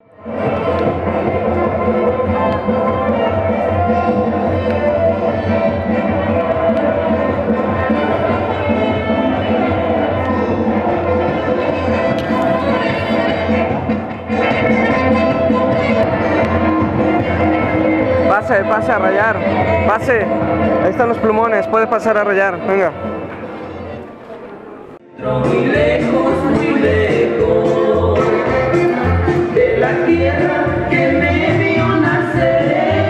Pase a rayar, pase. Ahí están los plumones, puede pasar a rayar, venga. Muy lejos de la tierra que me vio nacer.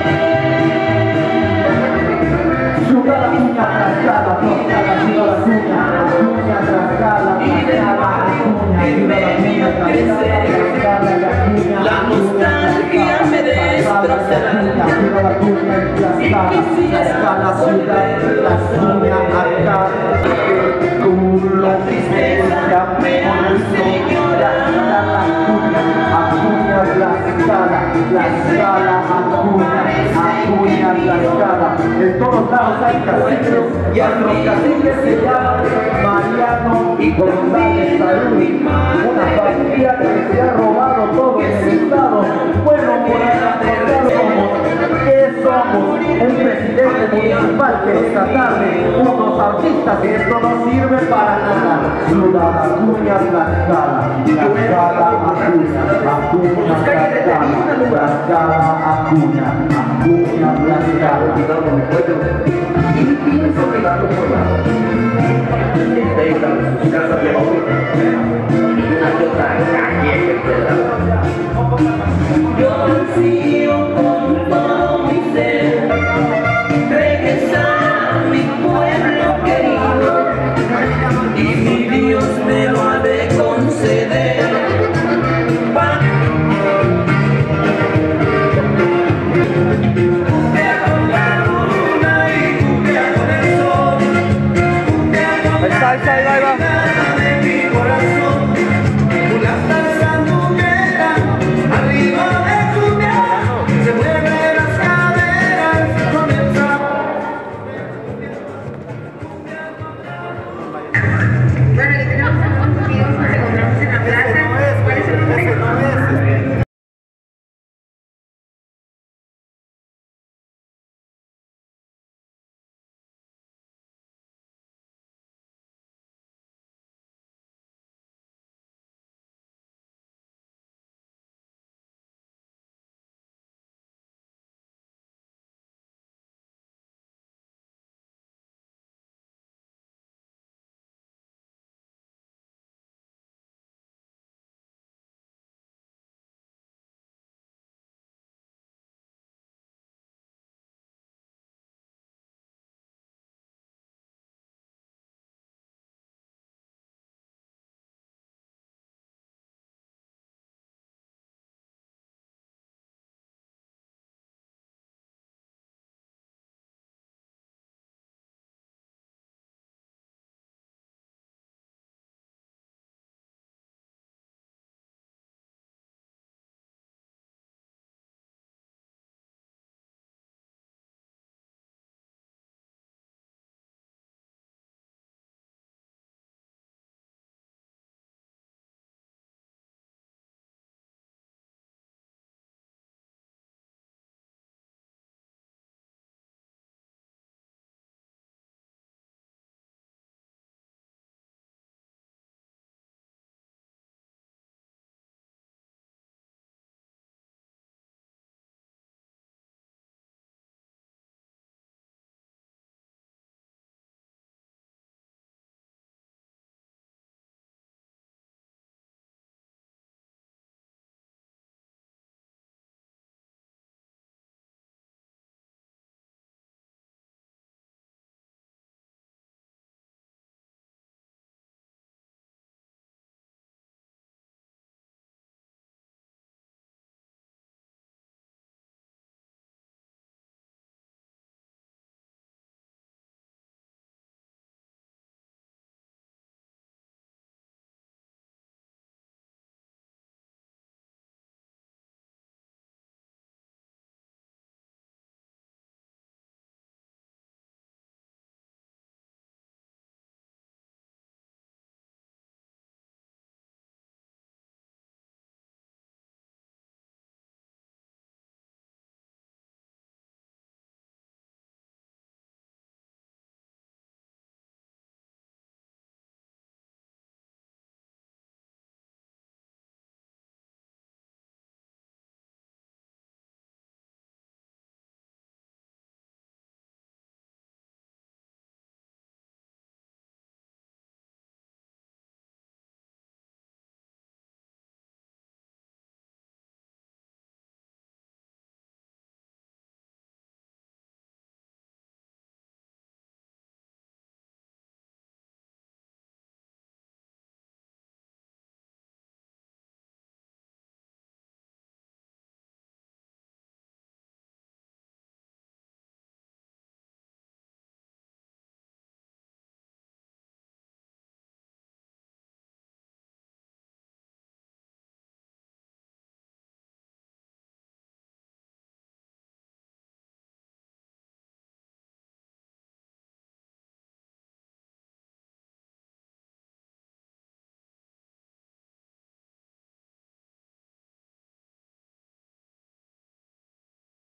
Suda la cuña trascada, trascada, suda la cuña trascada, la nostalgia me destrozará. Si quisiera volver la tristeza me hace llorar. En todos lados hay caciques y a los caciques se llaman Mariano y González Salud, una familia que se ha robado todo en el estado. Bueno, por ahí somos, ¿qué somos? Un presidente municipal que esta tarde, unos artistas, y esto no sirve para nada. Ciudad Acuña Tlaxcala, Tlaxcala Acuña, Acuña Tlaxcala, Tlaxcala Acuña, Acuña Tlaxcala. Y pienso que la forma intentan sus casas de móvil y una que otra calle que queda. Yo ansío con todo mi ser regresar a mi pueblo querido, y mi Dios me lo ha de conceder. Ahí va. Bueno, ya tenemos unos amigos, nos encontramos en la plaza. ¿Cuál es el nombre?